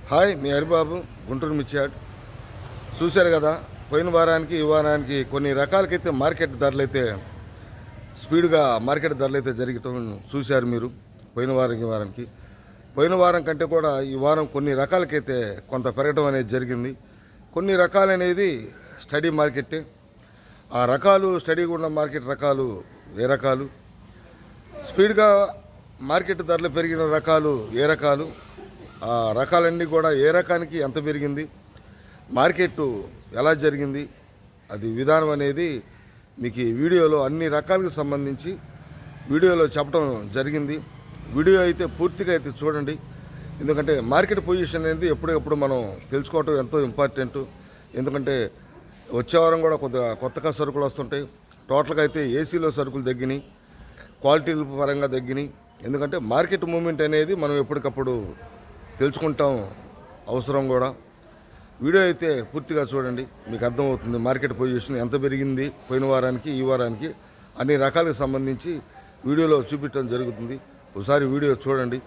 Hi, మీ హరిబాబు, గుంటూరు మిర్చాడ్. చూశారు కదా, పోయిన వారానికి ఈ వారానికి కొన్ని రకాలకైతే మార్కెట్ ధరలైతే స్పీడ్గా జరగటం చూశారు మీరు. పోయిన వారం కంటే కూడా ఈ వారం కొన్ని రకాలకైతే కొంత పెరగడం అనేది జరిగింది. కొన్ని రకాలు అనేది స్టడీ మార్కెట్టే. ఆ రకాలు స్టడీగా ఉన్న మార్కెట్ రకాలు ఏ రకాలు, స్పీడ్గా మార్కెట్ ధరలు పెరిగిన రకాలు ఏ రకాలు, ఆ రకాలన్నీ కూడా ఏ రకానికి ఎంత పెరిగింది, మార్కెట్ ఎలా జరిగింది, అది విధానం అనేది మీకు ఈ వీడియోలో అన్ని రకాలకు సంబంధించి వీడియోలో చెప్పడం జరిగింది. వీడియో అయితే పూర్తిగా అయితే చూడండి. ఎందుకంటే మార్కెట్ పొజిషన్ అనేది ఎప్పటికప్పుడు మనం తెలుసుకోవటం ఎంతో ఇంపార్టెంట్. ఎందుకంటే వచ్చే వారం కూడా కొత్తగా సరుకులు వస్తుంటాయి. టోటల్గా అయితే ఏసీలో సరుకులు తగ్గినాయి, క్వాలిటీల పరంగా తగ్గినాయి. ఎందుకంటే మార్కెట్ మూమెంట్ అనేది మనం ఎప్పటికప్పుడు తెలుసుకుంటాం అవసరం కూడా. వీడియో అయితే పూర్తిగా చూడండి, మీకు అర్థమవుతుంది మార్కెట్ పొజిషన్ ఎంత పెరిగింది పోయిన వారానికి ఈ వారానికి అన్ని రకాలకు సంబంధించి వీడియోలో చూపించడం జరుగుతుంది. ఒకసారి వీడియో చూడండి.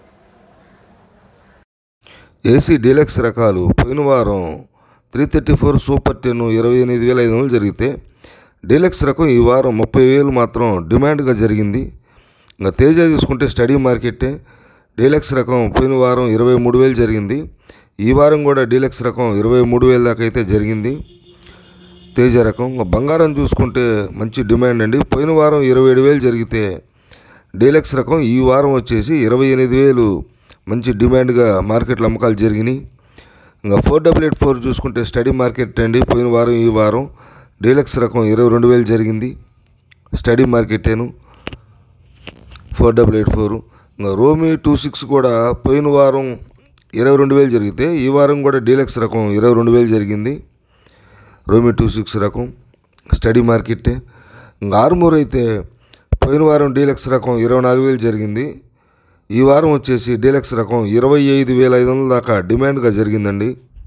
ఏసీ డీలక్స్ రకాలు పోయిన వారం 334 సూపర్ 10 28,500 జరిగితే డీలక్స్ రకం ఈ వారం 30,000 మాత్రం డిమాండ్గా జరిగింది. ఇంకా తేజ చూసుకుంటే స్టడీ మార్కెట్టే. డీలక్స్ రకం పోయిన వారం 23,000 జరిగింది. ఈ వారం కూడా డీలక్స్ రకం 23,000 దాకా అయితే జరిగింది. తేజ రకం. బంగారం చూసుకుంటే మంచి డిమాండ్ అండి. పోయిన వారం 27,000 జరిగితే డీలక్స్ రకం ఈ వారం వచ్చేసి 28,000 మంచి డిమాండ్గా మార్కెట్లో అమ్మకాలు జరిగినాయి. ఇంకా 4884 చూసుకుంటే స్టడీ మార్కెట్ అండి. పోయిన వారం ఈ వారం డీలక్స్ రకం 22,000 జరిగింది. స్టడీ మార్కెట్టేను 4884. ఇంకా రోమి 26 కూడా పోయిన వారం 22,000 జరిగితే ఈ వారం కూడా డీలక్స్ రకం 22,000 జరిగింది. రోమి 26 రకం స్టడీ మార్కెట్టే. ఇంకా ఆర్మూర్ అయితే పోయిన వారం డీలక్స్ రకం 24,000 జరిగింది. ఈ వారం వచ్చేసి డీలక్స్ రకం 25,500 దాకా డిమాండ్గా జరిగిందండి.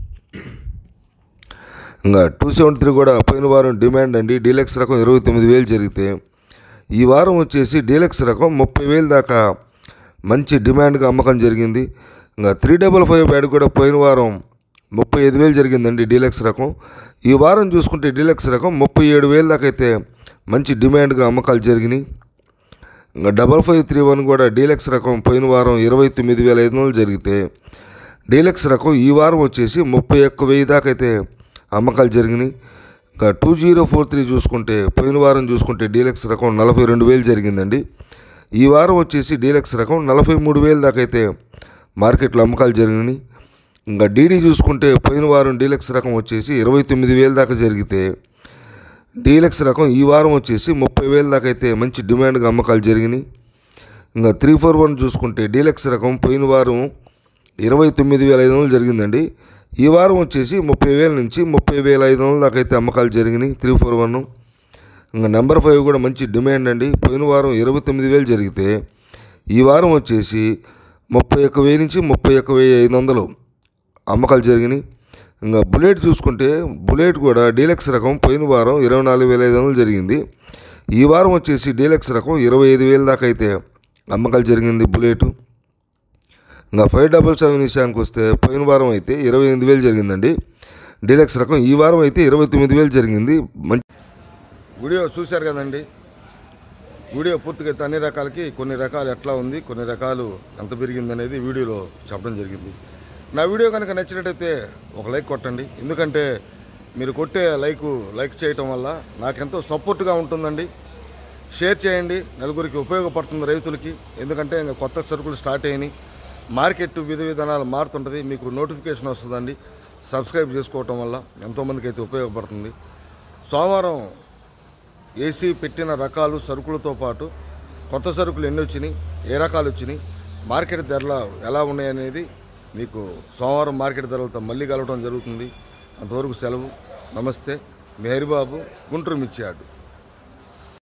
ఇంకా 273 కూడా పోయిన వారం డిమాండ్ అండి. డీలక్స్ రకం 29,000 జరిగితే ఈ వారం వచ్చేసి డీలక్స్ రకం 30,000 దాకా మంచి డిమాండ్గా అమ్మకం జరిగింది. ఇంకా 355 బ్యాడ్ కూడా పోయిన వారం 35,000 జరిగిందండి డీలక్స్ రకం. ఈ వారం చూసుకుంటే డీలక్స్ రకం 37,000 దాకా అయితే మంచి డిమాండ్గా అమ్మకాలు జరిగినాయి. ఇంకా 5531 కూడా డీలక్స్ రకం పోయిన వారం 29,500 జరిగితే డీలక్స్ రకం ఈ వారం వచ్చేసి 31,000 దాకా అయితే అమ్మకాలు జరిగినాయి. ఇంకా 2043 చూసుకుంటే పోయిన వారం చూసుకుంటే డీలక్స్ రకం 42,000 జరిగిందండి. ఈ వారం వచ్చేసి డీలక్స్ రకం 43,000 దాకా అయితే మార్కెట్లో అమ్మకాలు జరిగినాయి. ఇంకా డీడీ చూసుకుంటే పోయిన వారం డీలక్స్ రకం వచ్చేసి 29,000 దాకా జరిగితే డీలక్స్ రకం ఈ వారం వచ్చేసి 30,000 దాకా అయితే మంచి డిమాండ్గా అమ్మకాలు జరిగినాయి. ఇంకా 341 చూసుకుంటే డీలక్స్ రకం పోయిన వారం 29,500 జరిగిందండి. ఈ వారం వచ్చేసి 30,000 నుంచి 30,500 దాకా అయితే అమ్మకాలు జరిగినాయి 341. ఇంకా నెంబర్ 5 కూడా మంచి డిమాండ్ అండి. పోయిన వారం 29,000 జరిగితే ఈ వారం వచ్చేసి 31,000 నుంచి 31,500 అమ్మకాలు జరిగినాయి. ఇంకా బుల్లెట్ చూసుకుంటే బుల్లెట్ కూడా డీలక్స్ రకం పోయిన వారం 24,500 జరిగింది. ఈ వారం వచ్చేసి డీలక్స్ రకం 25,000 దాకా అయితే అమ్మకాలు జరిగింది బుల్లెట్. ఇంకా 577 విషయానికి వస్తే పోయిన వారం అయితే 28,000 జరిగిందండి డీలక్స్ రకం. ఈ వారం అయితే 29,000 జరిగింది. వీడియో చూశారు కదండి. వీడియో పూర్తిగా అయితే అన్ని రకాలకి కొన్ని రకాలు ఎట్లా ఉంది, కొన్ని రకాలు ఎంత పెరిగింది అనేది వీడియోలో చెప్పడం జరిగింది. నా వీడియో కనుక నచ్చినట్టయితే ఒక లైక్ కొట్టండి. ఎందుకంటే మీరు కొట్టే లైక్ చేయటం వల్ల నాకెంతో సపోర్ట్గా ఉంటుందండి. షేర్ చేయండి, నలుగురికి ఉపయోగపడుతుంది రైతులకి. ఎందుకంటే ఇంకా కొత్త సరుకులు స్టార్ట్ అయినాయి, మార్కెట్ విధానాలు మారుతుంటుంది, మీకు నోటిఫికేషన్ వస్తుందండి. సబ్స్క్రైబ్ చేసుకోవటం వల్ల ఎంతోమందికి అయితే ఉపయోగపడుతుంది. సోమవారం ఏసీ పెట్టిన రకాలు సరుకులతో పాటు కొత్త సరుకులు ఎన్ని వచ్చినాయి, ఏ రకాలు వచ్చినాయి, మార్కెట్ ధరలు ఎలా ఉన్నాయనేది మీకు సోమవారం మార్కెట్ ధరలతో మళ్ళీ కలవడం జరుగుతుంది. అంతవరకు సెలవు. నమస్తే. మీ హరిబాబు, గుంటూరు మిర్చాడ్.